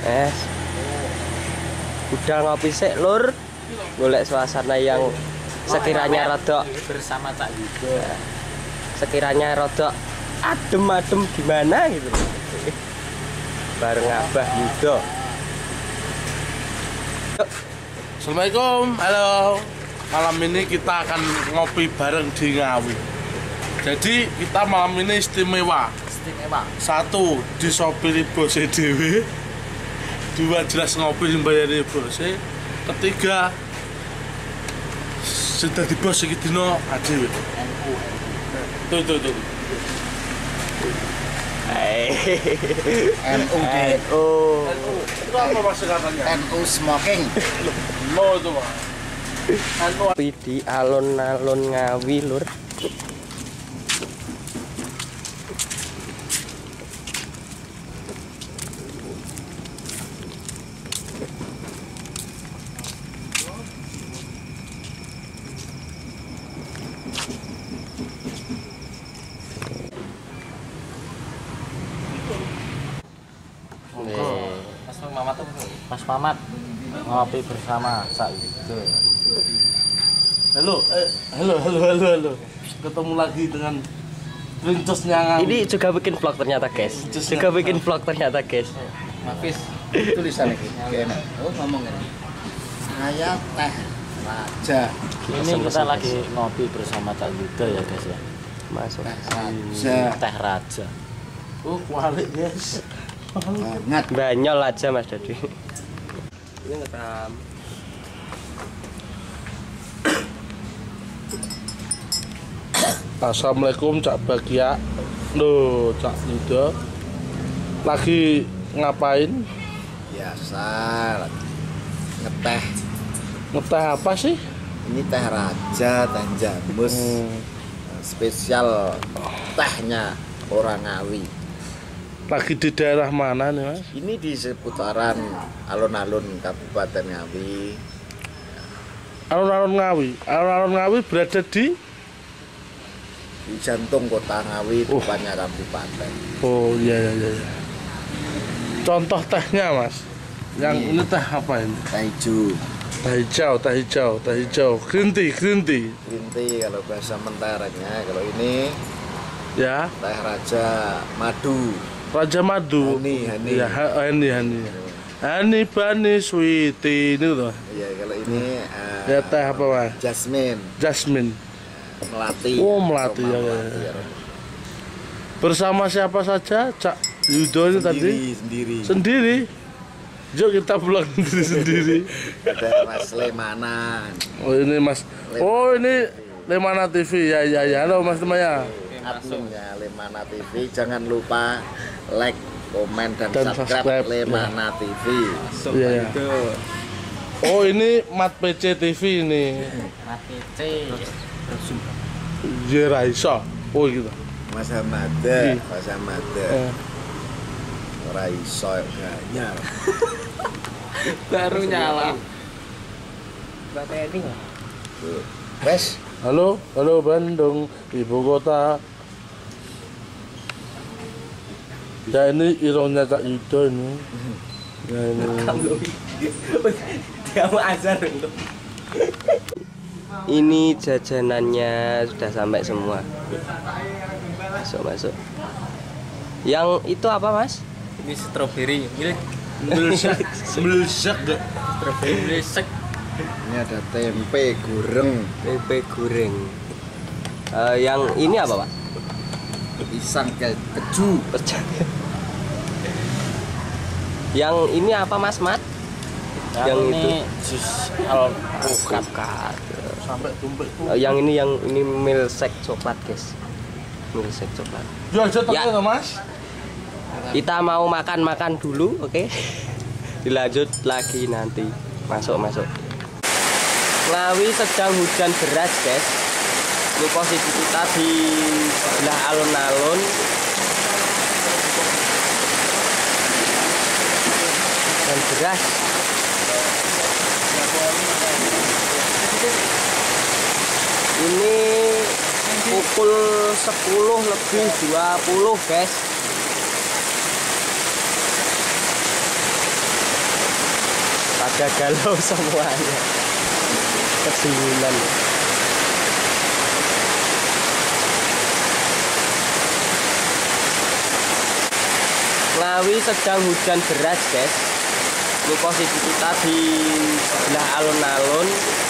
Udah ngopi sik lur. Golek suasana yang sekiranya rodok bersama Cak Yudo. Sekiranya rodok adem-adem gimana gitu. Bareng Abah Yudo. Assalamualaikum, halo. Malam ini kita akan ngopi bareng di Ngawi. Jadi kita malam ini istimewa. Satu, disopiri bose dewe. Dua, jelas ngopi sembayari bose. Ketiga, sudah di bos iki dino adewe. Tuh. NU. Itu apa maksud katanya? NU smoking. No itu Pak. Ngopi di alun-alun Ngawi lur. Mas Mamat ngopi bersama Cak Yudo. Halo. Ketemu lagi dengan princesnya Ngawi. Ini juga bikin vlog ternyata guys. Mafis tulisan lagi. Enak. Oh ngomong ini. Saya Teh Raja. Ini kita lagi ngopi bersama Cak Yudo ya guys ya. Masuk. Teh Raja. Oh, kualik guys. Banget. Banyol aja Mas Dadi. Ini ngetam. Assalamualaikum Cak Bagia. Loh, Cak Yudo. Lagi ngapain? Biasa ngeteh. Ngeteh apa sih? Ini teh Raja, teh Jamus. Spesial tehnya orang Ngawi. Lagi di daerah mana nih Mas? Ini di seputaran alun-alun Kabupaten Ngawi. Alun-alun Ngawi berada di Jantung kota Ngawi, depannya kabupaten. Oh iya. Contoh tehnya Mas. Yang ini teh apa ini? Teh Hijau. Green tea. Green tea kalau bahasa menteranya. Kalau ini Ya. teh Raja Madu. Raja Madu. Hani. Ya, Hani Bani Sweetie ini tuh. Iya, kalau ini Ya teh apa Mas? Jasmine. Melati. Oh, Melati ya. Bersama siapa saja Cak Yudo ini tadi? Sendiri. Yuk kita pulang sendiri. Ada Mas Lemanan. Oh ini Mas. Oh ini Lemana TV ya. Halo Mas Temaya. Adminnya Lemana TV, jangan lupa like, komen dan subscribe Lemana TV. Iya. Oh ini Mat PC TV ini. Mat PC. Jeraisa. Oh gitu. Mas Hamada. Ora iso ganyar. Baru nyala. Bapak ini. Wes. Halo Bandung, ibu kota. Ya ini ironya Cak Yudo ini. Ya ini. Dia mau azar itu. Ini jajanannya sudah sampai semua. Masuk. Yang itu apa Mas? Ini stroberi. Melesek. Strawberry milkshake. Ini ada tempe goreng. Yang ini apa Pak? Pisang keju. Yang ini apa Mas Mat? Yang ini itu jus alpukat. Sampai tumpuk. Yang ini milkshake coklat guys. Milkshake coklat. Ya. Mas. Kita mau makan dulu, oke? Dilanjut lagi nanti. Masuk. Ngawi sedang hujan deras guys. Ini posisi kita di sebelah alun-alun. Dan deras. Ini pukul 10:20 guys. pada galau semuanya. Kedinginan. Ngawi sedang hujan deras guys. Ini posisi kita di sebelah alun-alun.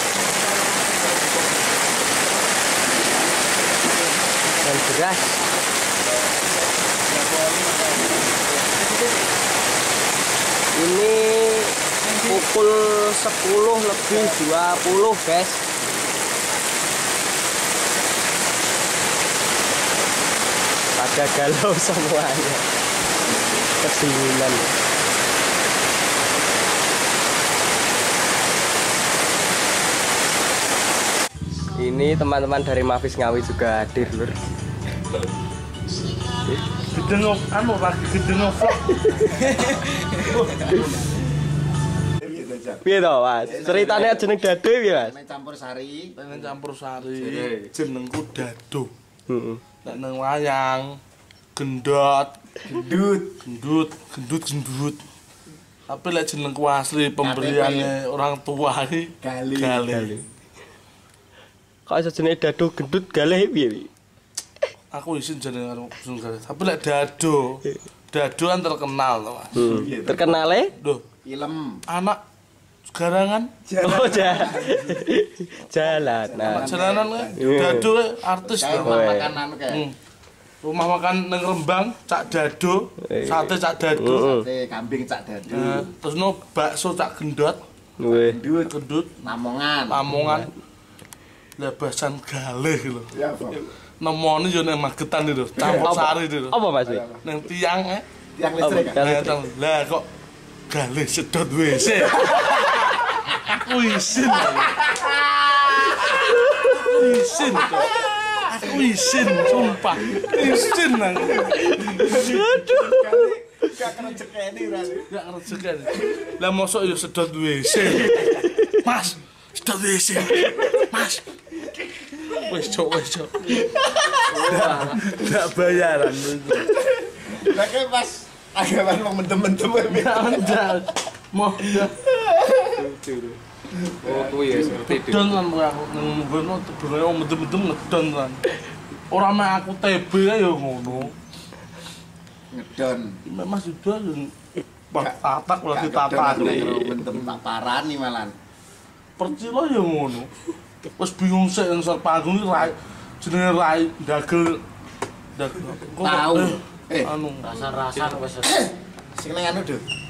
Dan deras. Ini pukul 10 lebih 20 guys. Pada galau semuanya. Kedinginan. Ini teman-teman dari Mafis Ngawi juga hadir lur. Gedeng anu lagi gedeng vlog. Piye to, Mas? Ceritanya jeneng Dado piye, Mas? Main campur sari. Pengen campur sari. Jenengku Dado. Heeh. Nek nang wayang gendut. Tapi lek jenengku asli pemberiane orang tua iki Galih. Kok iso jenenge Dado gendut Galih piye, Wi? Aku isin jeneng karo Galih. Tapi lek Dado kan terkenal to, Mas. Terkenale? Duh, Film. anak garangan Oh, jalan. Nah, jalanan kan Dado artis Kayak to. makanan kayak Rumah makan nang Rembang Cak Dado, sate Cak Dado. sate kambing cak dadu. Terus no bakso Cak Gendot, weh. gendut, Lamongan. Lamongan. Lebasan Galih lho. Ya, Pak. Nemoni yo nang Magetan itu, campur sari itu. Apa, Mas? Wi? Nang tiang Tiang listrik kan? lah kok Galih sedot WC. Aku isin. Aku isin, sumpah. Isin aku. Gak kena cekeni rali. Gak rezeki. Lah mosok yo sedot WC. Mas, sedot WC. Mas. Wis cok. Gak bayaran. Lah kayak pas agawan mau mentem-mentem Enggak. Mau udah. Oh, kuwi ya seperti itu. Ngedon kan aku nang ngono tebene wong medem-medem ngedon kan. Ora mek aku TB ya ngono. ngedon. Mas juga tatak lagi tatak. Mentem tak parani malan. Percilo ya ngono. Wis bingung sik nang panggung iki rai jenenge rai dagel. Tahu. Anu Rasa-rasa wis. Sing nang anu, Duk.